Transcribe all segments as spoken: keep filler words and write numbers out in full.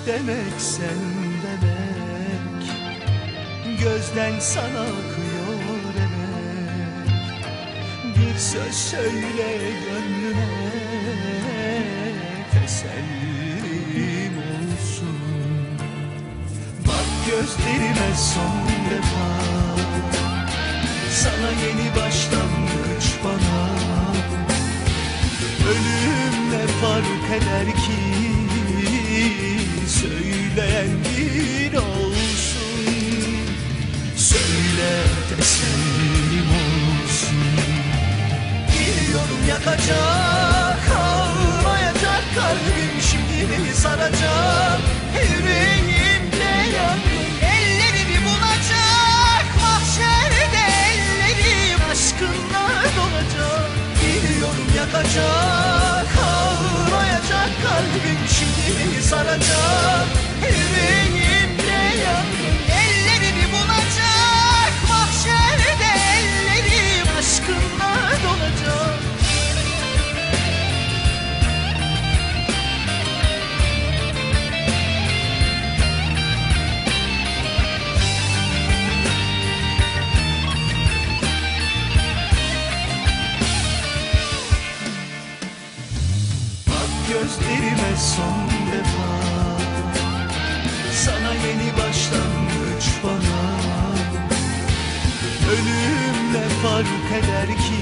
demek sen demek, gözden sana akıyor demek. Bir söz söyle gönlüme, tesellim olsun. Bak gözlerime son defa, sana yeni başlangıç bana. Ölüm ne fark eder ki, söyleyen bir olsun. Söyle tesellim olsun. Biliyorum yakacak, ağlayacak kalbim, şimdi beni saracak. Yüreğimde yangın, ellerini bulacak. Mahşerde ellerim aşkınla dolacak. Biliyorum yakacak, ağlayacak kalbim, şimdi beni saracak. Yüreğimde yangın, ellerini bulacak. Mahşerde ellerim aşkınla dolacak. Gözlerime son defa, sana yeni başlangıç bana. Ölümle fark eder ki,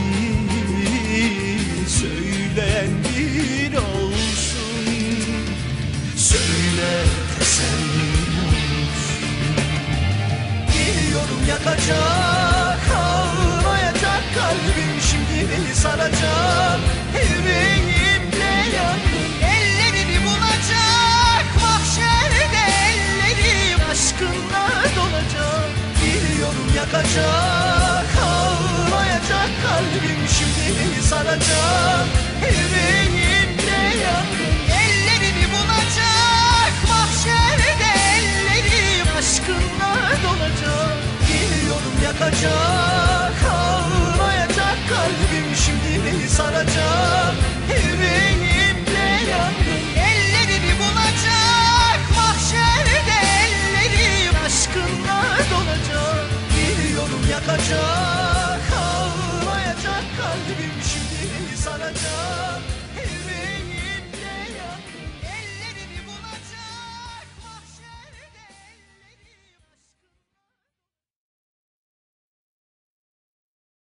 söyleyen bir olsun. Söyle tesellim olsun. Biliyorum yakacak, ağlayacak kalbim, şimdi beni saracak. Yüreğimde yangın, ellerini bulacak. Mahşerde ellerim aşkınla dolacak. Biliyorum yakacak, ağlayacak kalbim, şimdi beni saracak. Yüreğimde yangın, ellerini bulacak. Mahşerde ellerim aşkınla dolacak. Biliyorum yakacak, ağlayacak kalbim, şimdi beni saracak.